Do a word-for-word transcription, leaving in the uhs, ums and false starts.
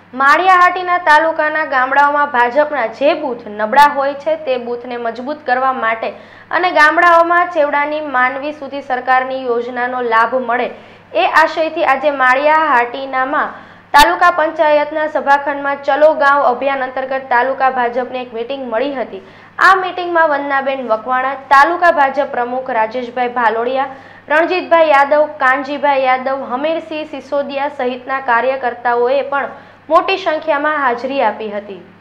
માળિયાહાટીના તાલુકાના ગામડાઓમાં ભાજપના જે બૂથ નબળા હોય છે તે બૂથને મજબૂત કરવા માટે અને ગામડાઓમાં છેવાડાની માનવી સુધી સરકારની યોજનાનો લાભ મળે એ આશયથી આજે માળિયાહાટીનામાં તાલુકા પંચાયતના સભાખંડમાં ચલો ગાંવ અભિયાન અંતર્ગત તાલુકા ભાજપની એક મીટિંગ મળી હતી। આ મીટિંગમાં વંદનાબેન વકવાણા, તાલુકા ભાજપ પ્રમુખ રાજેશભાઈ ભાલોડિયા, રણજીતભાઈ યાદવ, કાનજીભાઈ યાદવ, હમીરસિંહ સિસોદિયા સહિતના કાર્યકર્તાઓએ પણ મોટી સંખ્યામાં હાજરી આપી હતી।